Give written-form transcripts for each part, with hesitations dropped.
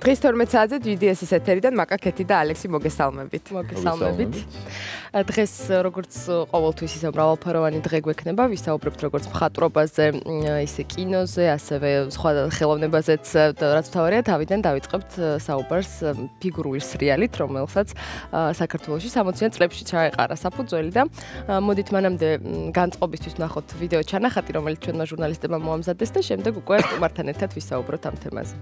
დღის 12 საათზე GDS-ის ეთერიდან მაკაკეთი და ალექსი მოგესალმებით. დღეს როგორც ყოველთვის ისე მრავალფეროვანი დღე გვექნება, ვისაუბრებთ როგორც მხატვრობაზე, ისე კინოზე, ასევე სხვა ხელოვნებაზეც, რაც მთავარია, თავიდან დავიწყებთ საუბარს ფიგურული სრიალით, რომელსაც საქართველოში 60-იან წლებში ჩაეყარა საფუძველი და მოდით მანამდე განწყობისთვის ვნახოთ ვიდეო ჩანახატი, რომელიც ჩვენმა ჟურნალისტებმა მოამზადეს და შემდეგ უკვე სტუმართან ერთად ვისაუბროთ ამ თემაზე.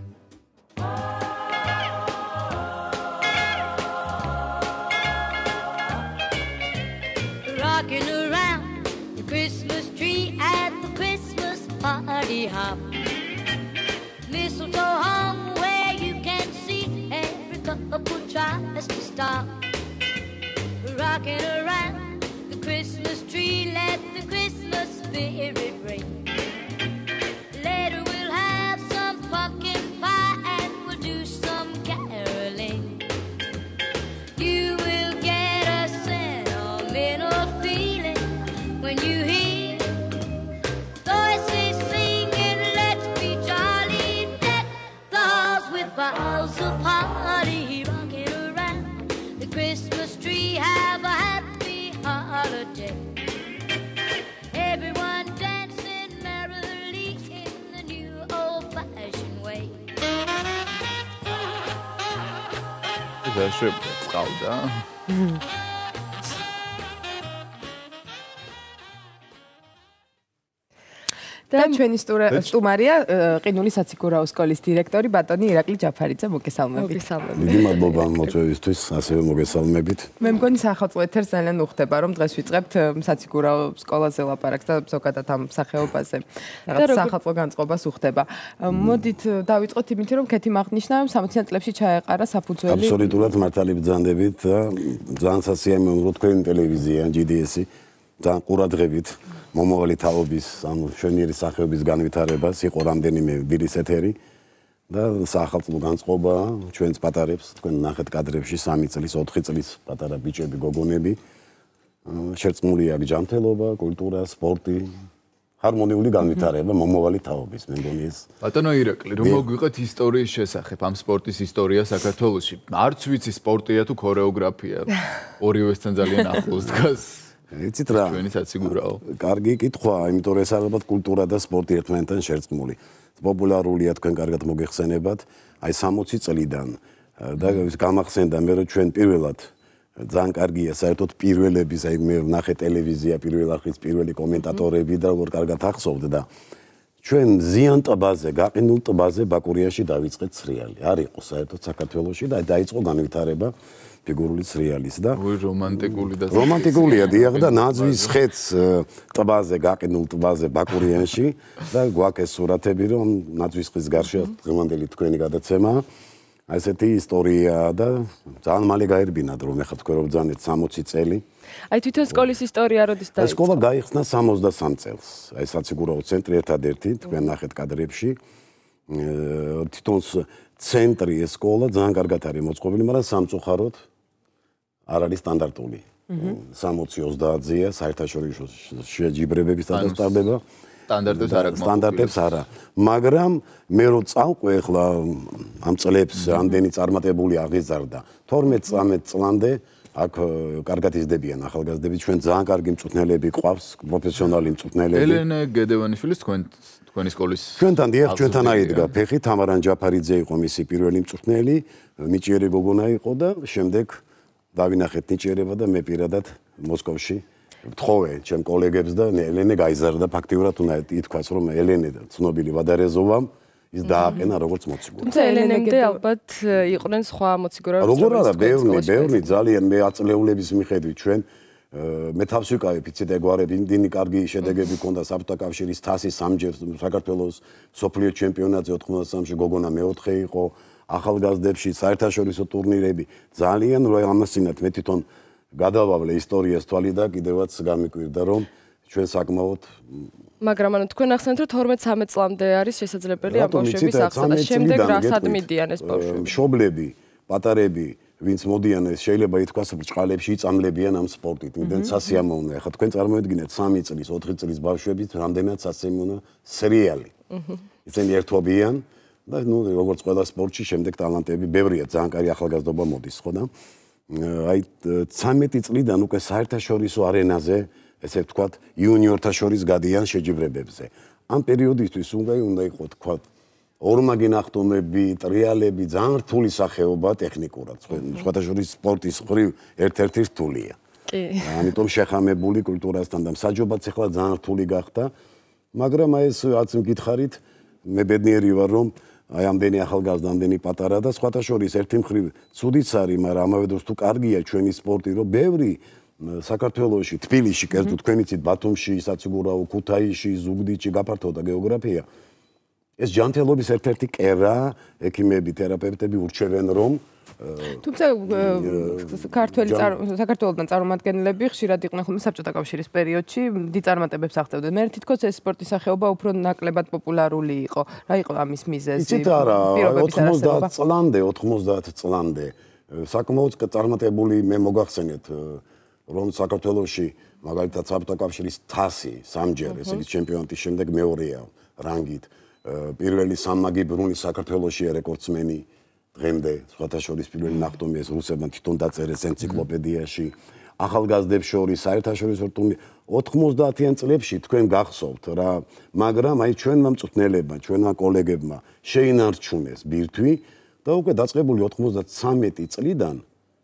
Rocking around the Christmas tree at the Christmas party hop. Mistletoe hung where you can see every couple tries to stop. Rocking around the Christmas tree, let the Christmas spirit ring. Later we'll have some pumpkin pie and we'll do some caroling. You will get a sentimental feeling when you hear voices singing, let's be jolly, deck the halls with boughs of holly. Rocking around the Christmas tree, have a happy holiday. Everyone dancing merrily in the new old-fashioned way. და ჩვენი სტუმარია ყინულის საციგურაო სკოლის დირექტორი ბატონი ირაკლი ჯაფარიძე, მოგესალმებით. დიდი მადლობა მოწვევისთვის, ასევე მოგესალმებით. მე მგონი სახელმწიფო ეთერს ძალიან უხდება, რომ დღეს ვიწყებთ საციგურაო სკოლაზე ლაპარაკს და ზოგადად ამ სახეობაზე. რაღაც სახელმწიფო განწყობას უხდება. მოდით დავიწყოთ იმით, რომ ქეთი აღნიშნა, რომ 60-იან წლებში ჩაეყარა საფუძველი. აბსოლუტურად მართალი ბრძანდებით და ძალიან სასიამოვნო თქვენი ტელევიზია GDS-ი ძალიან ყურადღებით მომავალი თაობის, ანუ შვენიერი სახეობის განვითარებას იყო რამდენიმე დილის ეთერი და სახელმწიფო განწყობა ჩვენს პატარებს, თქვენ ნახეთ კადრებში 3 წლის, 4 წლის პატარა ბიჭები, გოგონები. შერწყმულია ჯანმრთელობა, კულტურა, სპორტი, ჰარმონიული განვითარება მომავალი თაობის, მე მგონი ეს. ბატონო ირაკლი, რომ მოგვიყეთ ისტორიის შესახებ, ამ სპორტის ისტორია საქართველოში. არც ვიცი სპორტია თუ ქორეოგრაფია. ორივესთან ძალიან ახლოს დგას. იცით რა? ჩვენი საციგურაო. კარგი კითხვაა, იმიტომ რომ ეს ალბათ კულტურა და სპორტი ერთმანეთთან შერწყმული. პოპულარულია თქვენ კარგად მოგეხსენებათ, აი 60 წლიდან და გამახსენდა მე რომ ჩვენ პირველად ძალიან კარგია საერთოდ პირველების, აი მე ვნახე ტელევიზია პირველ ახლის პირველი კომენტატორები და როგორ კარგად ახსოვთ და ჩვენ ზიან ტბაზე, გაყინულ ტბაზე ბაკურიაში დავიწყეთ სრიალი. არ იყო საერთოდ საქართველოში და დაიწყო განვითარება ფიგურული სრიალის და რომანტიკულია დიახ და ნაძვის ხეთს ტბაზე გაყინულ ტბაზე ბაკურიანში და გვაქვს ეს სურათები რომ ნაძვის ხის გარშე დღევანდელი თქვენი გადაცემა ესეთი ისტორია და ძალიან მალე გაერბინათ რომ ეხლა თქვენ რომ ბრძანეთ 60 წელი. აი თვითონ სკოლის ისტორია როდის დაიწყო? სკოლა გაიხსნა 63 წელს. აი საციგურაო ცენტრი ერთადერთი თქვენ ნახეთ კადრებში. თვითონ ცენტრი ეს სკოლა ძალიან კარგად არის მოწყობილი, მაგრამ სამწუხაროდ არ არის სტანდარტული. 60-30-ია საერთაშორისო შეჯიბრებების დადასტურება. სტანდარტებს არა. მაგრამ მე რო წავყვე ახლა ამ წლებს ამდენი წარმატებული აღიზარდა. 12-13 წლამდე აქ კარგად იზრდებიან ახალგაზრდები, ჩვენ ძალიან კარგი მწვრთნელები ყავს, პროფესიონალი მწვრთნელები. ელენე გედევანიშვილის თქვენი სკოლის ჩვენთან დიახ, ჩვენთან აიდგა ფეხი, თამარან ჯაფარიძე იყო მისი პირველი მწვრთნელი, ნიჭიერი გოგონა იყო და შემდეგ დავინახეთ ნიჭიერება და მე პირადად მოსკოვში ვთხოვე ჩემ კოლეგებს და ელენე გაიზარდა ფაქტიურად უნდა ითქვას რომ ელენე ცნობილი ვადარეზოვამ ის დააყენა როგორც მოციგურა. თუმცა ელენემდე ალბათ იყვნენ სხვა მოციგურები. როგორ არა, ბევრი ძალიან მე აწლეულების მიხედვით ჩვენ მე თავს ვიკავებ იცით ეგვარები იმდენი კარგი შედეგები ჰქონდა საბჭოთა კავშირის თასის სამჯერ საქართველოს სოფლიო ჩემპიონატზე 93-ში გოგონა მეოთხე იყო ახალგაზრდებში საერთაშორისო ტურნირები ძალიან რო ამასინათ მე თვითონ გადავავლე ისტორიას თვალი და კიდევაც გამიკვირდა რომ ჩვენ საკმაოდ მაგრამ ანუ თქვენ ახსენეთ რომ 12-13 წლამდე არის შესაძლებელი ამ ბავშვების ახსნა და შემდეგ რასაც მიდიან ეს ბავშვები. მშობლები, პატარები ვინც მოდიან ეს შეიძლება ითქვას ბრჭყალებში იწამლებიან ამ სპორტით. იმდენ სასიამოვნოა. ახლა თქვენ წარმოედგინეთ 3 წლის, 4 წლის ბავშვებით რამდენად სასიამოვნო სრიალი. ისინი ერთობიან და ნუ როგორც ყველა სპორტში შემდეგ ტალანტები ბევრია, ძალიან კაი ახალგაზრდობა მოდის, ხო და აი 13 წლიდან უკვე საერთაშორისო არენაზე, ესე ვთქვათ, იუნიორთა შორის გადიან შეჯიბრებებზე. ამ პერიოდისთვის უნდა იყო თქვა ორმაგი ნახტომები, ტრიალები, ძალიან რთული სახეობა ტექნიკურად. სხვათა შორის სპორტის მხრივ ერთ-ერთი რთულია. კი. ამიტომ შეხამებული კულტურასთან და მსაჯობაც ახლა ძალიან რთული გახდა. მაგრამ აი ეს რაც მგითხარით, მე ბედნიერი ვარ, რომ აი ამდენი ახალგაზრდა, ამდენი პატარა და სხვათა შორის ერთი მხრივ ცუდიც არის, მაგრამ ამავე დროს თუ კარგია ჩვენი სპორტი, რომ ბევრი საქართველოში, თბილისში, კერძო თქვენ იცით, ბათუმში, საციგურაო, ქუთაისში, ზუგდიდში გაფართოვდა გეოგრაფია. ეს ჯანმრთელობის ერთ-ერთი კერა, ექიმები, თერაპევტები ურჩევენ, რომ თუმცა საქართველოსთან წარმომადგენლები ხშირად იყვნენ ხოლმე საბჭოთა კავშირის პერიოდში, დიდ წარმატებებს აღწევდნენ. მე თვითონ ეს სპორტის სახეობა უფრო ნაკლებად პოპულარული იყო. რა იყო ამის მიზეზი? იცით არა, 90 წლამდე საკმაოდ წარმატებული მე მოგახსენეთ, რომ საქართველოში მაგალითად საბჭოთა კავშირის თასი სამჯერ, ესე იგი ჩემპიონატის შემდეგ მეორეა რანგით. პირველი სამმაგი ბრუნი საქართველოშია რეკორდსმენი დღემდე, სხვათა შორის პირველი ნახტომი ეს რუსებმა თვითონ დაწერეს ენციკლოპედიაში. ახალგაზრდებს შორის საერთაშორისო ტურნირი 90-იან წლებში თქვენ გახსოვთ რა, მაგრამ აი ჩვენმა მწვრთნელებმა, ჩვენმა კოლეგებმა შეინარჩუნეს ბირთვი და უკვე დაწყებული 93 წლიდან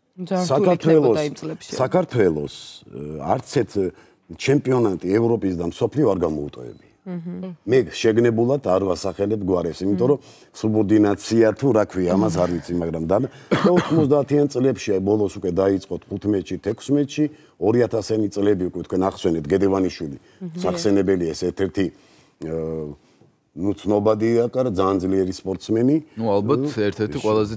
საქართველოს არც ერთ ჩემპიონატი ევროპის და მსოფლიო არ გამოუტოვებია. მე შეგნებულად არ ვასახელებ გვარებს, იმიტომ რომ სუბორდინაცია თუ რა ქვია, ამას არ ვიცი, მაგრამ და 90-იან წლებში ბოლოს უკვე დაიწყო 15-ში, 16-ში, 2000-იანი წლები უკვე თქვენ ახსენეთ გედევანიშვილი, სახსენებელი ეს ერთ-ერთი ნუ ცნობადია, კარა ძალიან ძლიერი სპორტსმენი. ნუ ალბათ ერთ-ერთი ყველაზე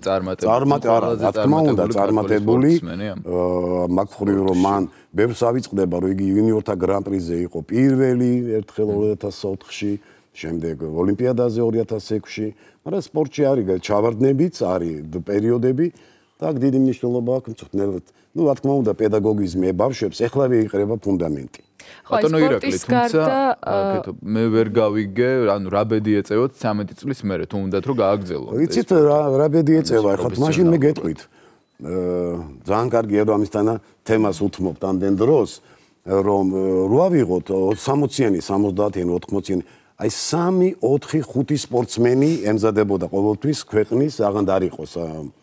წარმატებული. მაგხრივ რომ მან ბევრს ავიწყდება, რომ იგი იუნიორთა გრან-პრიზე იყო პირველი ერთხელ 2004-ში, შემდეგ ოლიმპიადაზე 2006-ში, მაგრამ სპორტში არის ჩავარდნებიც, არის პერიოდები და აქ დიდი მნიშვნელობა აქვს მწვრთნელად. ნუ რა თქმა უნდა, პედაგოგიზმი ბავშვებს ეხლავე იყრება ფუნდამენტი. ბატონო ირაკლი, თუმცა მე ვერ გავიგე, ანუ რა ბედი ეწევოთ 13 წლის მერე, თუ უნდათ რომ გააგრძელოთ. ვიცით რა ბედი ეწევა, ახლა მაშინ მე გეტყვით. ძალიან კარგია რომ ამისთანა თემას უთმობთ ამდენ დროს, რომ რო ავიღოთ 60-იანი, 70-იანი, 80-იანი, აი 3, 4, 5 სპორტსმენი ემზადებოდა ყოველთვის ქვეყნის აღარ არ იყოს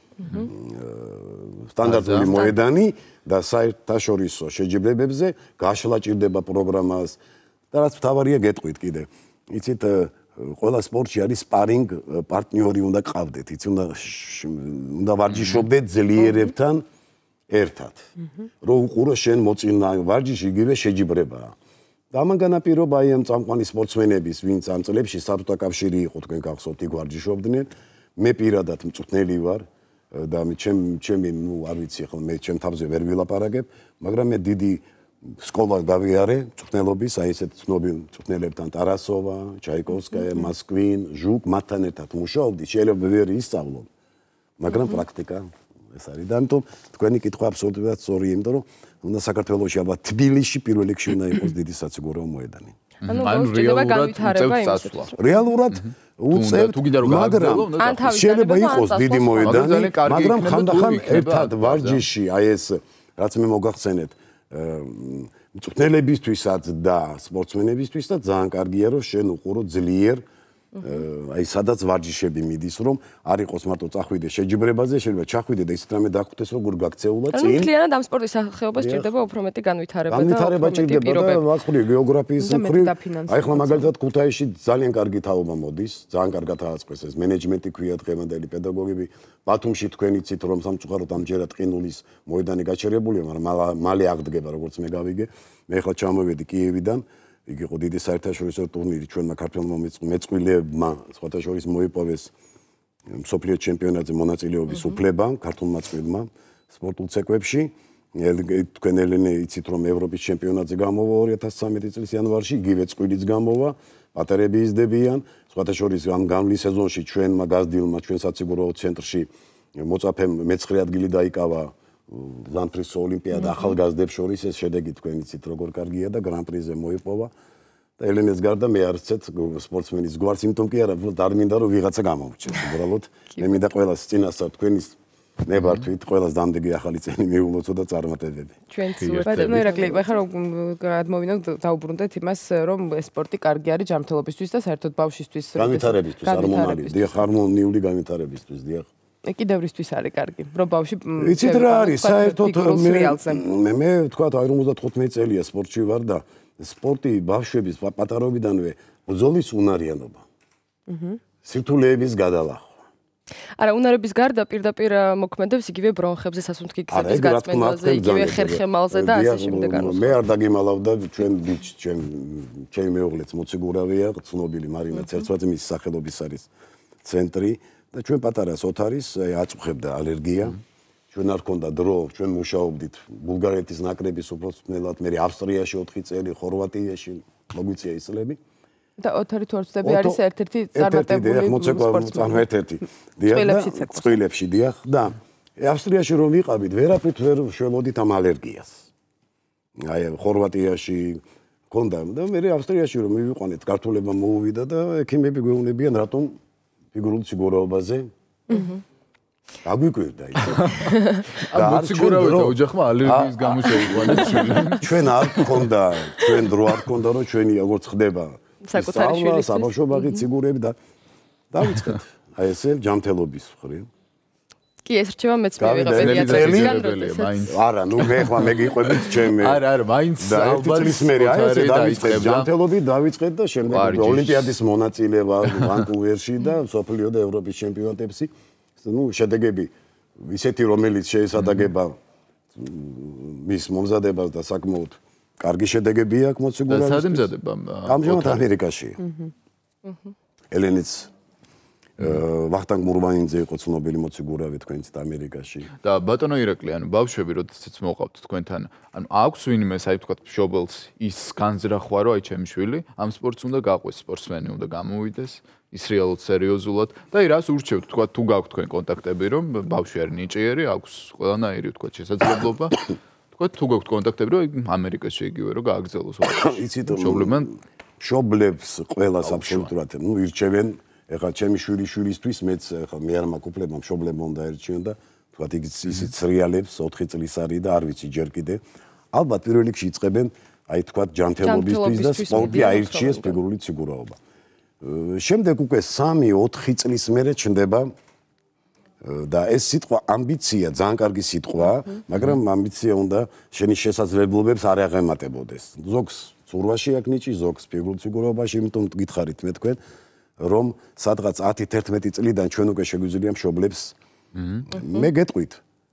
სტანდარტული მოედანი და საერთაშორისო შეჯიბრებებზე გაშლა ჭირდება პროგრამას და რაც მთავარია გეტყვით კიდე. იცით, ყველა სპორტში არის სპარინგ პარტნიორი უნდა გყავდეთ, იცი უნდა ვარჯიშობდეთ ძლიერებთან ერთად. რომ უყურო შენ მოწინა ვარჯიში იგივე შეჯიბრებაა. და ამან განაპირობა აი ამ წამყვანი სპორტსმენების, ვინც ამ წლებში საბჭოთა კავშირი იყო, თქვენ გახსოვთ, იქ ვარჯიშობდნენ. მე პირადად მწვრთნელი ვარ. და ჩემი ნუ არ ვიცი ახლა მე ჩემ თავზე ვერ ვილაპარაკებ, მაგრამ მე დიდი სკოლა გავიარე მწვრთნელობის, აი ესეთ ცნობილ მწვრთნელებთან ტარასოვა, ჩაიკოვსკაია, მასკვინ, ჟუკ, მათთან ერთად მუშაობდი, შეიძლება ვერ ისწავლო, მაგრამ პრაქტიკა ეს არის. და ამიტომ თქვენი კითხვა აბსოლუტურად სწორია, იმიტომ რომ უნდა საქართველოში ალბათ თბილისში პირველ რიგში უნდა იყოს დიდი საციგურაო მოედანი. ანუ რეალურად უწევთ, მაგრამ შეიძლება იყოს დიდი მოედანი, მაგრამ ხანდახან ერთად ვარჯიში, აი ეს რაც მე მოგახსენეთ, მწვრთნელებისთვისაც და სპორტსმენებისთვის და ძალიან კარგია რომ შენ უყურო ძლიერ აი სადაც ვარჯიშები მიდის, რომ არ იყოს მარტო წახვიდე შეჯიბრებაზე, შეიძლება ჩახვიდე და ისეთ რამე დაგხვდეს, როგორ გაქცეულა წინ. ანუ მთლიანად ამ სპორტის სახეობას ჭირდება უფრო მეტი განვითარება და განვითარება ჭირდება და ახური გეოგრაფიის მხრივ. აი ხლა მაგალითად ქუთაისში ძალიან კარგი თაობა მოდის, ძალიან კარგად ააწყვეს ეს მენეჯმენტი ქვია დღევანდელი პედაგოგები. ბათუმში თქვენ იცით რომ სამწუხაროდ ამჯერად ყინულის მოედანი გაჩერებულია, მაგრამ მალე აღდგება როგორც მე გავიგე. მე ხლა ჩამოვედი კიევიდან. იგი იყო დიდი საერთაშორისო ტურნირი ჩვენმა ქართველმა მეწყვილეებმა სხვათა შორის მოიპოვეს მსოფლიო ჩემპიონატზე მონაწილეობის უფლება ქართულმა წყვილმა სპორტულ ცეკვებში. თქვენ ელენე იცით რომ ევროპის ჩემპიონატზე გამოვა 2013 წლის იანვარში, იგივე წყვილიც გამოვა, პატარები იზრდებიან. სხვათა შორის ამ გამლის სეზონში ჩვენმა გაზრდილმა ჩვენ საციგურაო ცენტრში მოწაფემ მე-9 ადგილი დაიკავა ლანფრის ოლიმპიადა ახალგაზრდებს შორის ეს შედეგი თქვენ იცით როგორ კარგია და გრან-პრიზე მოიპოვა. და ელენეს გარდა მე არ ვცეთ სპორტსმენის გვარს, იმიტომ კი არა, არ მინდა რომ ვიღაცა გამოვჩეს. უბრალოდ მე მინდა ყველას წინასწარ თქვენის ნებართვით, ყველას დამდეგი ახალი წელი მიულოცო და წარმატებები. ჩვენც ბატონო ირაკლი, ეხლა რომ გადმოვინოთ დაუბრუნდეთ იმას, რომ სპორტი კარგი არის ჯანმრთელობისთვის და საერთოდ ბავშვისთვის. განვითარებისთვის, ჰარმონიული, დიახ, ჰარმონიული განვითარებისთვის, დიახ. კიდევ რისთვის არის კარგი, რომ ბავშვი იცით რა არის, საერთოდ მე თქვა 55 წელია სპორტში ვარ და სპორტი ბავშვების პატარობიდანვე ბრძოლის უნარიანობა. სირთულეების გადალახვა. არა, უნარების გარდა პირდაპირ მოქმედებს იგივე ბრონხებზე, სასუნთქი გზების გაწმენდაზე, იგივე ხერხემალზე და ასე შემდეგ. მე არ დაგიმალავდა ჩვენ ჩემი მეუღლეც მოციგურავია, ცნობილი მარინა ცერცვაძის სახელობის არის ცენტრი და ჩვენ პატარას ოთარის აწუხებდა ალერგია. ჩვენ არ ქონდა დრო, ჩვენ მუშაობდით ბულგარეთის ნაკრების უბრალოდ მე ავსტრიაში 4 წელი, ხორვატიაში მოგვიწია ის წლები. და ოთარი თორცდები არის ერთ-ერთი წარმატებული სპორტსმენი. ერთ-ერთი. წყვილებში დიახ და ავსტრიაში რომ ვიყავით, ვერაფრით ვერ შევმოდით ამ ალერგიას. აი ხორვატიაში ქონდა და მე ავსტრიაში რომ მივიყვანეთ, ქართულებმა მოუვიდა და ექიმები გვეუბნებიან რატომ ფიგურულ ციგურაობაზე. აგვიკვირდა ის. და მოციგურავე და ოჯახმა ალერგიის გამო შეიყვანეს შვილი. ჩვენ არ გქონდა, ჩვენ დრო არ გქონდა რომ ჩვენი როგორც ხდება საკუთარი შვილის საბავშვობაღი ციგურები და დავიწყეთ. აი ესე ჯანმრთელობის მხრივ. კი, ეს რჩევა მეც მივიღე პედიატრიიდან. არა, ნუ მე ხმა მე გიყვებით ჩემ. არა, მაინც ალბათ ის მე აი ესე დავიწყეთ ჯანმრთელობით დავიწყეთ და შემდეგ ოლიმპიადის მონაწილეობა ვანკუვერში და სოფლიო და ევროპის ჩემპიონატებში. ნუ შედეგები ისეთი რომელიც შეესადაგება მის მომზადებას და საკმაოდ კარგი შედეგები აქვს მოციგურავის. სად ემზადება? ამჟამად ამერიკაში. ელენიც ვახტანგ მურვანიძე იყო ცნობილი მოციგურავი თქვენც ამერიკაში. და ბატონო ირაკლი, ანუ ბავშვები როდესაც მოყავთ თქვენთან, ანუ აქვს ვინმე, აი თქვა მშობელს ის განზრახვა, რომ აი ჩემი შვილი ამ სპორტს უნდა გაყვეს, სპორტსმენი უნდა გამოვიდეს, ის რეალურად სერიოზულად და აი რას ურჩევთ, თქვა თუ გაქვთ თქვენ კონტაქტები, რომ ბავშვი არის ნიჭიერი, აქვს ყველანაირი თქვა შესაძლებლობა. თქვა თუ გაქვთ კონტაქტები, რომ ამერიკაში იგივე რომ გააგრძელოს. იცით მშობლებს ყველას აბსოლუტურად ნუ ირჩევენ. ეხლა ჩემი შვილისთვის მეც ეხლა მე არ მაქვს უფლება მშობლებმა უნდა ერჩიონ და თქვათ ისიც რეალებს 4 წლის არის და არ ვიცი ჯერ კიდე. ალბათ პირველ რიგში იწყებენ აი თქვათ ჯანმრთელობისთვის და სპორტი აირჩიეს ფიგურული ციგურაობა. შემდეგ უკვე 3-4 წლის მერე ჩნდება და ეს სიტყვა ამბიცია ძალიან კარგი სიტყვაა, მაგრამ ამბიცია უნდა შენი შესაძლებლობებს არ აღემატებოდეს. ზოგს ცურვაში აქვს ნიჭი, ზოგს ფიგურულ ციგურაობაში, იმიტომ გითხარით მე თქვენ რომ სადღაც 10-11 წლიდან ჩვენ უკვე შეგვიძლია მშობლებს მე გეტყვით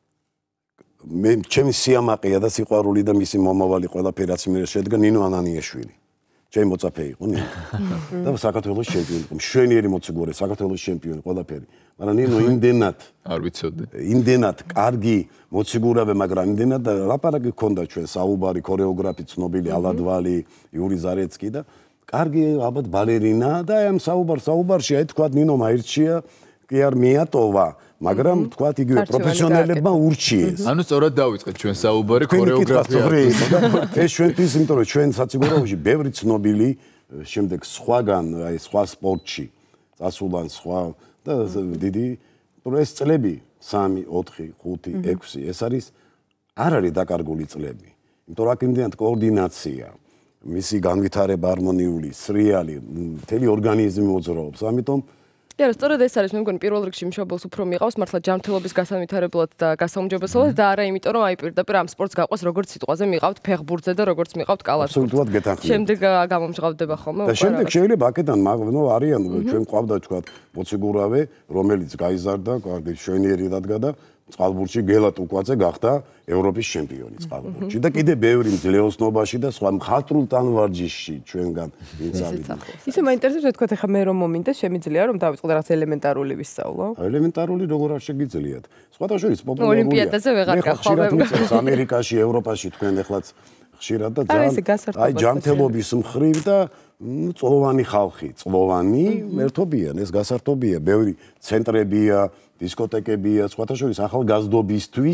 მე ჩემი სიამაყეა და სიყვარული და მისი მომავალი ყველაფერი რაც მე შედგა ნინო ანანიაშვილი ჩემი მოწაფე იყო ნინო და საქართველოს ჩემპიონი იყო მშვენიერი მოციგურე საქართველოს ჩემპიონი ყველაფერი მაგრამ ნინო იმდენად არ ვიცოდი იმდენად კარგი მოციგურავე მაგრამ იმდენად ლაპარაკი ჰქონდა ჩვენ საუბარი ქორეოგრაფი ცნობილი ალადვალი იური ზარეცკი და კარგი ალბათ ბალერინა და ამ საუბარში აი თქვა ნინომ აირჩია კი არ მიატოვა მაგრამ თქვა იგივე პროფესიონალებმა ურჩიეს ანუ სწორად დავიწყეთ ჩვენ საუბარი ქორეოგრაფიაზე ეს ჩვენთვის იმიტომ რომ ჩვენ საციგურაობაში ბევრი ცნობილი შემდეგ სხვაგან აი სხვა სპორტში წასულან სხვა და დიდი ეს წლები 3 4 5 6 ეს არის არ არის დაკარგული წლები იმიტომ რომ აქ იმდენად კოორდინაცია მისი განვითარება ჰარმონიული, სრიალი, მთელი ორგანიზმი მოძრაობს. ამიტომ კი, არა, სწორედ ეს არის, მე მგონი პირველ რიგში მშობელს უფრო მიყავს მართლა ჯანმრთელობის გასავითარებლად და გასაუმჯობესებლად და არა იმიტომ, რომ აი პირდაპირ ამ სპორტს გაყვეს როგორც სიტყვაზე მიყავთ ფეხბურთზე და როგორც მიყავთ კალათბურთზე. აბსოლუტურად გეთანხმებით. შემდეგ გამომჟღავდება ხოლმე. და შემდეგ შეიძლება აქედან ნუ არიან ჩვენ ყავდა თქვა მოციგურავე, რომელიც გაიზარდა, კარგი შვენიერი დადგა და წყალბურთში გელატ უკვაძე გახდა ევროპის ჩემპიონი წყალბურთში და კიდე ბევრი მძლეოსნობაში და სხვა მხატვრულ ტანვარჯიშში ჩვენგან ვინცავიდა. ისე მაინტერესებს თქვა ეხა მე რომ მომინდა შემიძლია რომ დავიწყო რაღაც ელემენტარული ვისწავლო? ელემენტარული როგორ არ შეგიძლიათ. სხვათა შორის პოპულარულია. ოლიმპიადაზე ვეღარ გახვალებ. ამერიკაში, ევროპაში თქვენ ეხლაც ხშირად და ძალიან აი ჯანმრთელობის მხრივ და წლოვანი ხალხი, წლოვანი ერთობიან, ეს გასართობია, ბევრი ცენტრებია, დისკოტეკებია, სხვათა შორის ახალგაზრდობისთვის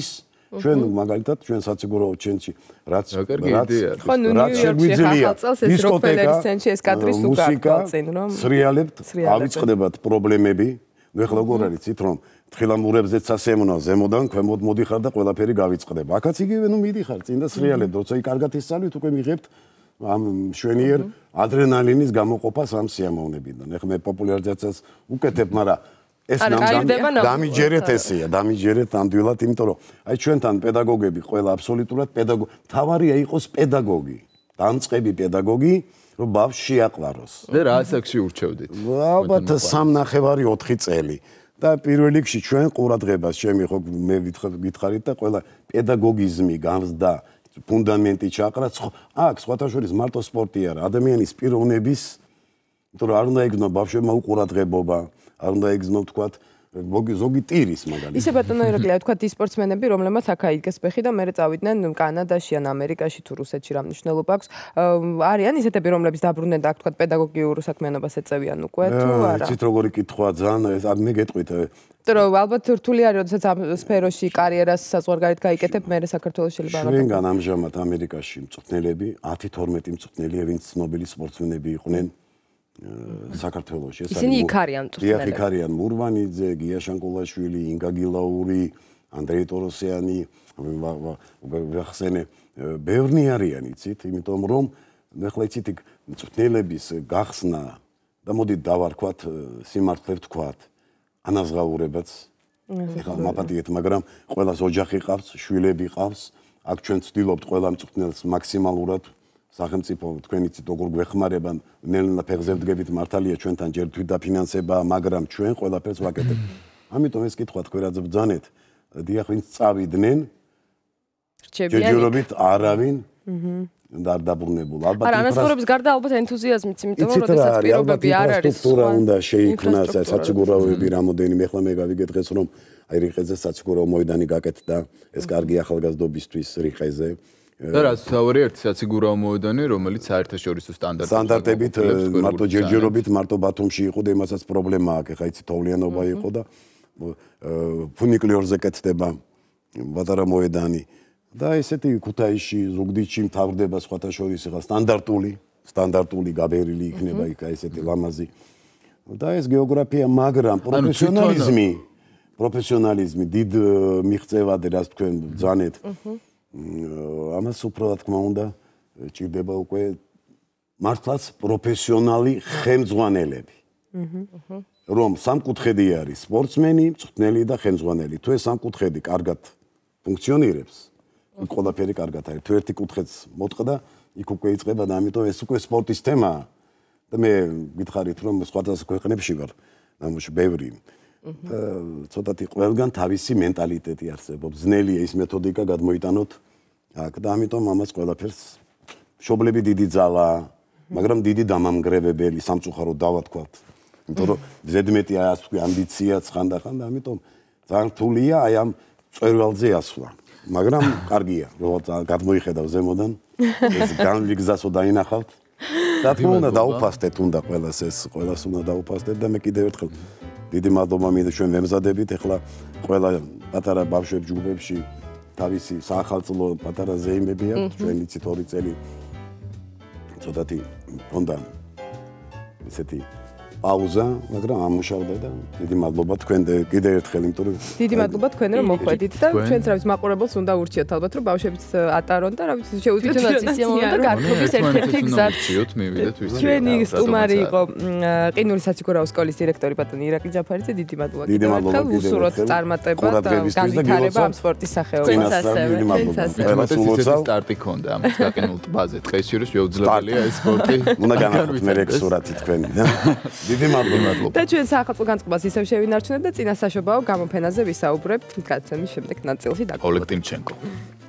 ჩვენ მაგალითად ჩვენ საციგურაო ჩენჩი რაც ხო ნუ ნიუ-იორკში ახალ წელს ეს როკფელერის ცენტრში ეს კადრი სულ გაკეთწინ რომ სრიალებთ ავიწყდებათ პრობლემები ნუ ეხლა როგორ არის იცით რომ თხილამურებზეც ასემონა ზემოდან ქვემოთ მოდიხარ და ყველაფერი გავიწყდება აქაც იგივე ნუ მიდიხარ წინ და სრიალებთ როცა იქ კარგად ისწავლით უკვე მიღებთ ამ შვენიერ ადრენალინის გამოყოფას ამ სიამოვნებიდან ეხლა მე პოპულარიზაციას უკეთებ მაგრამ ეს დამიჯერეთ ესეა დამიჯერეთ ამდვილად იმიტომ რომ აი ჩვენთან პედაგოგები ყველა აბსოლუტურად პედაგოგი თავარია იყოს პედაგოგი დამწყები პედაგოგი რომ ბავშვს შეაყვაროს და რა ასაკში ურჩევდით ალბათ 3.5-4 წელი და პირველ რიგში ჩვენ ყურადღებას ჩემი ხო მე გითხარით და ყველა პედაგოგიზმი გამზდა ფუნდამენტი ჩაყრა აქ სხვათა შორის მარტო სპორტი არა ადამიანის პიროვნების იმიტომ რომ არ უნდა იგნო ბავშვებმა უყურადღებობა არ უნდა იგზნო თქვათ ზოგი ტირის მაგალითად. ისე ბატონო ირაკლია თქვათ ის სპორტსმენები რომლებმაც აქაიგეს ფეხი და მერე წავიდნენ კანადაში ან ამერიკაში თუ რუსეთში რა მნიშვნელობა აქვს არიან ისეთები რომლებიც დაბრუნდნენ და აქ თქვათ პედაგოგიურ საქმიანობას ეწევიან უკვე თუ არა? იცით როგორი კითხვა ძალიან მე გეტყვით რომ ალბათ რთული არის როდესაც ამ სფეროში კარიერას საზღვარგარეთ გაიკეთებ მერე საქართველოს შეიძლება არ ჩვენგან ამჟამად ამერიკაში მწვრთნელები 10-12 მწვრთნელია ვინც ცნობილი სპორტსმენები იყვნენ საქართველოში ეს ისინი იქ არიან მწვრთნელები. იქ არიან მურვანიძე, გია შანკოლაშვილი, ინგა გილაური, ანდრეი ტოროსიანი, ვახსენე, ბევრი არიან იცით, იმიტომ რომ ახლა იცით იქ მწვრთნელების გახსნა და მოდით დავარქვათ სიმართლე ვთქვათ, ანაზღაურებაც ეხლა მაპატიეთ, მაგრამ ყველას ოჯახი ყავს, შვილები ყავს, აქ ჩვენ ვცდილობთ ყველა მწვრთნელს მაქსიმალურად სახელმწიფო თქვენ იცით როგორ გვეხმარება ნელ-ნელა ფეხზე ვდგებით მართალია ჩვენთან ჯერ თვითდაფინანსება მაგრამ ჩვენ ყველაფერს ვაკეთებთ ამიტომ ეს კითხვა თქვენაც ბძანეთ დიახ ვინც წავიდნენ ჯერჯერობით არავინ და არ დაბრუნებულ ალბათ არა ანაზღაურების გარდა ალბათ ენთუზიაზმიც იმიტომ რომ როდესაც პირობები არ არის სტრუქტურა უნდა შეიქმნას საციგურაოები რამოდენიმე ახლა მე გავიგე დღეს რომ აი რიყეზე საციგურაო მოედანი გაკეთდა ეს კარგი ახალგაზრდობისთვის რიყეზე და რაც თავი ერთი საციგურაო მოედანი რომელიც საერთაშორისო სტანდარტებით მარტო ჯერჯერობით მარტო ბათუმში იყო და იმასაც პრობლემა აქვს ეხა იცი თოვლიანობა იყო და ფუნიკლიორზე კეთდება პატარა მოედანი და ესეთი ქუთაისში ზუგდიდში მთავრდება სხვათა შორის ეხა სტანდარტული გაბერილი იქნება იქ ესეთი ლამაზი და ეს გეოგრაფია მაგრამ პროფესიონალიზმი დიდ მიღწევად რაც თქვენ ბძანეთ ამას უფრო რა თქმა უნდა ჭირდება უკვე მართლაც პროფესიონალი ხელმძღვანელები. რომ სამკუთხედი არის სპორტსმენი, მწვრთნელი და ხელმძღვანელი. თუ ეს სამკუთხედი კარგად ფუნქციონირებს, ყველაფერი კარგად არის. თუ ერთი კუთხეც მოტყდა, იქ უკვე იწყება და ამიტომ ეს უკვე სპორტის თემაა. და მე გითხარით რომ სხვადასხვა ქვეყნებში ვარ, ნამუში ბევრი ცოტათი ყველგან თავისი მენტალიტეტი არსებობს. ძნელია ის მეთოდიკა გადმოიტანოთ აქ და ამიტომ ამას ყველაფერს მშობლები დიდი ძალა, მაგრამ დიდი დამამგრევებელი სამწუხაროდ დავათქვათ. იმიტომ რომ ზედმეტი ასე ვთქვი ამბიციაც ხანდახან და ამიტომ ძალიან რთულია აი ამ წვერვალზე ასვლა. მაგრამ კარგია, როგორც გადმოიხედავ ზემოდან, ეს განვიგზასო დაინახავთ. და თქმა უნდა დაუფასდეთ უნდა ყველას უნდა დაუფასდეთ და მე კიდევ ერთხელ დიდი მადლობა მინდა ჩვენ ვემზადებით ახლა ყველა პატარა ბავშვებს ჯგუფებში თავისი საახალწლო პატარა ზეიმები აქვს ჩვენ იცით 2 წელი ცოტათი უნდა ესეთი პაუზა მაგრამ ამუშავდა და დიდი მადლობა თქვენ კიდევ ერთხელ იმიტომ რომ დიდი მადლობა თქვენ რომ მოხვედით და ჩვენც რა ვიცი მაყურებელს უნდა ურჩიოთ ალბათ რომ ბავშვებიც ატარონ და რა ვიცი შეუძლიათ ისიამოვნებდა გართობის ერთ-ერთი გზა ურჩიოთ მივიდეთ ვისი ჩვენი სტუმარი იყო ყინულის საციგურაო სკოლის დირექტორი ბატონი ირაკლი ჯაფარიძე დიდი მადლობა კიდევ ერთხელ უსურვოთ წარმატება და განვითარება ამ სპორტის სახეობაში სტარტი ქონდა ამას გაყინულ ტბაზე დღეს შეიძლება შეუძლებელია ეს სპორტი უნდა განახოთ მე რეკსურათი თქვენი და დიდი მადლობა. და ჩვენ საახალწლო განწყობას ისევ შევინარჩუნებთ და წინასაშობაო გამოფენაზე ვისაუბრებთ გადაცემის შემდეგ ნაწილში. ოლეგ ტიმჩენკო.